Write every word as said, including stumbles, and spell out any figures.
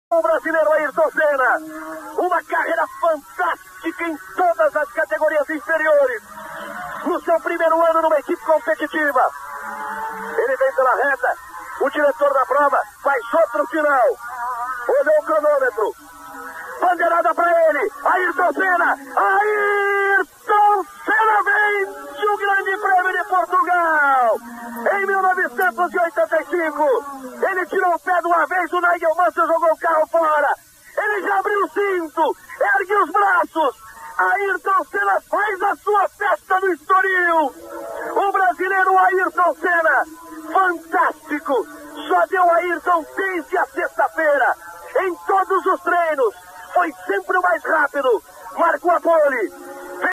O brasileiro Ayrton Senna, uma carreira fantástica em todas as categorias inferiores. No seu primeiro ano numa equipe competitiva, ele vem pela reta. O diretor da prova faz outro final. Olhou o cronômetro. Bandeirada para ele. Ayrton Senna. Ayrton Senna vence o Grande Prêmio de Portugal. Em mil novecentos e oitenta e cinco, ele tirou o pé de uma vez, o Nigel Mansell jogou o carro fora. Ele já abriu o cinto, ergue os braços. Ayrton Senna faz a sua festa no Estoril. O brasileiro Ayrton Senna, fantástico. Só deu Ayrton desde a sexta-feira. Em todos os treinos, foi sempre o mais rápido. Marcou a pole.